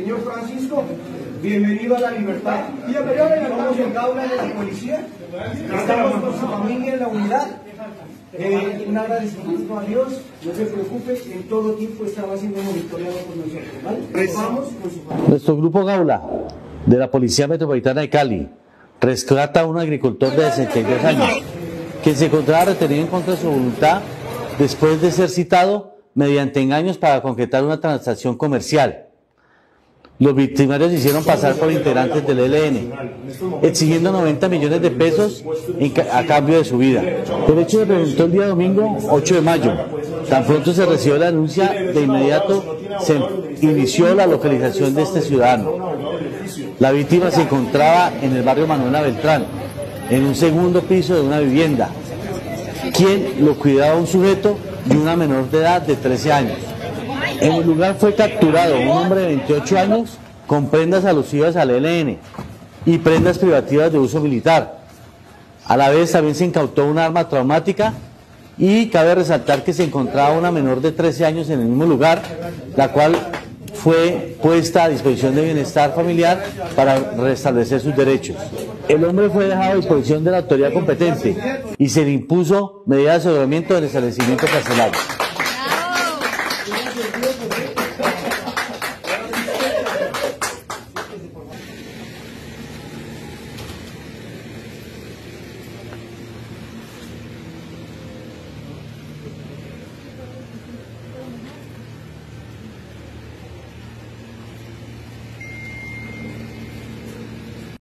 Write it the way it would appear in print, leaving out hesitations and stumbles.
Señor Francisco, bienvenido a la libertad. Estamos en Gaula de la policía, estamos con su familia en la unidad. Un agradecimiento a Dios, no se preocupe, en todo tiempo estaba siendo monitoreado por nosotros, ¿vale? Vamos con su familia. Nuestro grupo Gaula de la Policía Metropolitana de Cali rescata a un agricultor de 62 años quien se encontraba retenido en contra de su voluntad después de ser citado mediante engaños para concretar una transacción comercial. Los victimarios se hicieron pasar por integrantes del ELN, exigiendo 90 millones de pesos a cambio de su vida. El hecho se presentó el día domingo 8 de mayo. Tan pronto se recibió la denuncia, de inmediato se inició la localización de este ciudadano. La víctima se encontraba en el barrio Manuela Beltrán, en un segundo piso de una vivienda, quien lo cuidaba un sujeto y una menor de edad de 13 años. En el lugar fue capturado un hombre de 28 años con prendas alusivas al ELN y prendas privativas de uso militar. A la vez también se incautó un arma traumática y cabe resaltar que se encontraba una menor de 13 años en el mismo lugar, la cual fue puesta a disposición de bienestar familiar para restablecer sus derechos. El hombre fue dejado a disposición de la autoridad competente y se le impuso medida de aseguramiento del establecimiento carcelario.